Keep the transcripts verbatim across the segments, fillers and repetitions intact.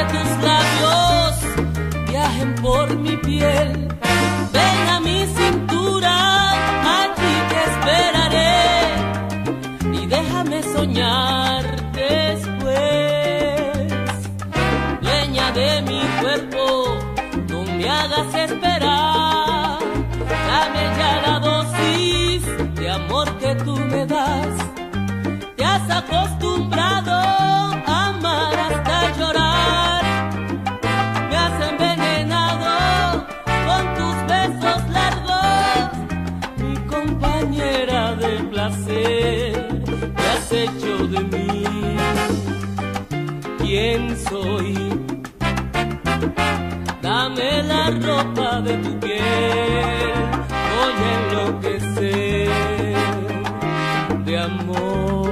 tus labios viajen por mi piel. Ven a mi cintura, allí te esperaré y déjame soñar después. Dueña de mi cuerpo, no me hagas esperar. Dame ya la dosis de amor que tú me das. Te has acostumbrado a amar hasta llorar. Me has envenenado con tus besos largos. Mi compañera de placer, ¿qué has hecho de mí? ¿Quién soy? Dame la ropa de tu piel, voy a enloquecer de amor.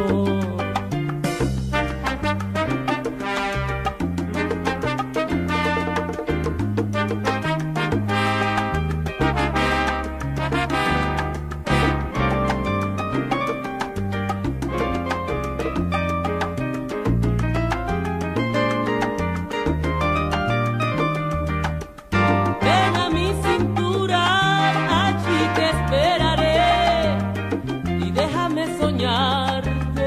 Soñar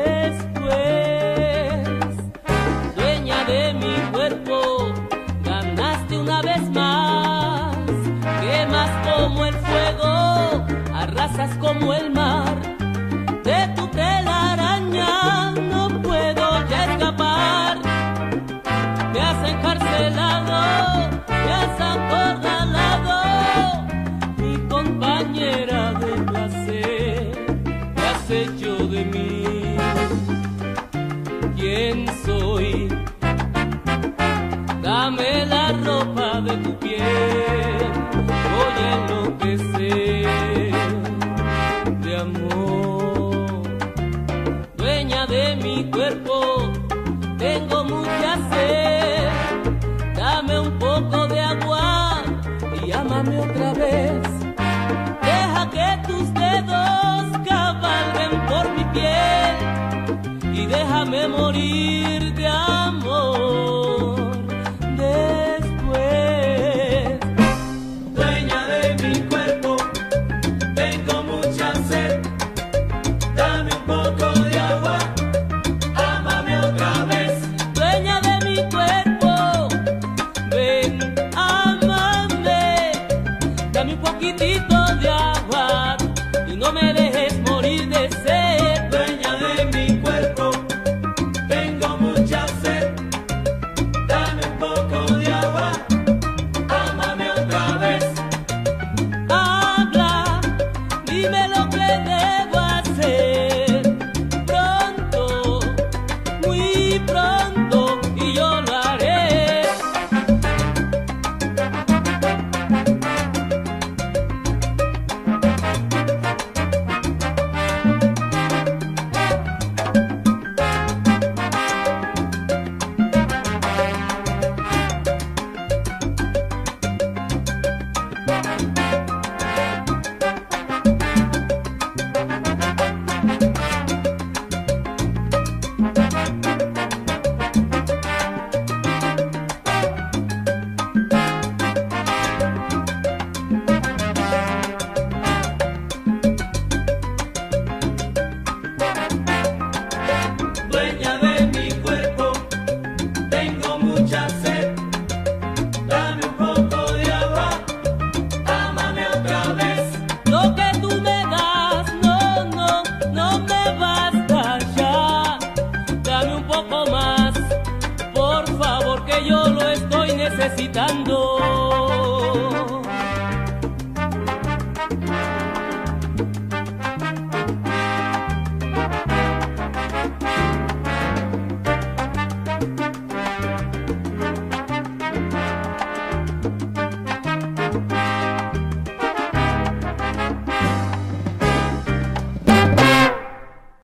después. Dueña de mi cuerpo, ganaste una vez más. Quemas como el fuego, arrasas como el mar. De tu telaraña no puedo ya escapar. Me has encarcelado, me has acorralado. Mi compañera de placer, hecho de mí. ¿Quién soy? Dame la ropa de tu piel, voy a enloquecer de amor. Dueña de mi cuerpo, tengo mucha sed. Dame un poco de agua y ámame otra vez. Deja que tus dedos cabalguen por mi piel y déjame morir de amor después. Dueña de mi cuerpo, tengo mucha sed. Dame un poco de agua, ámame otra vez. Dueña de mi cuerpo, ven, ámame. Dame un poquitito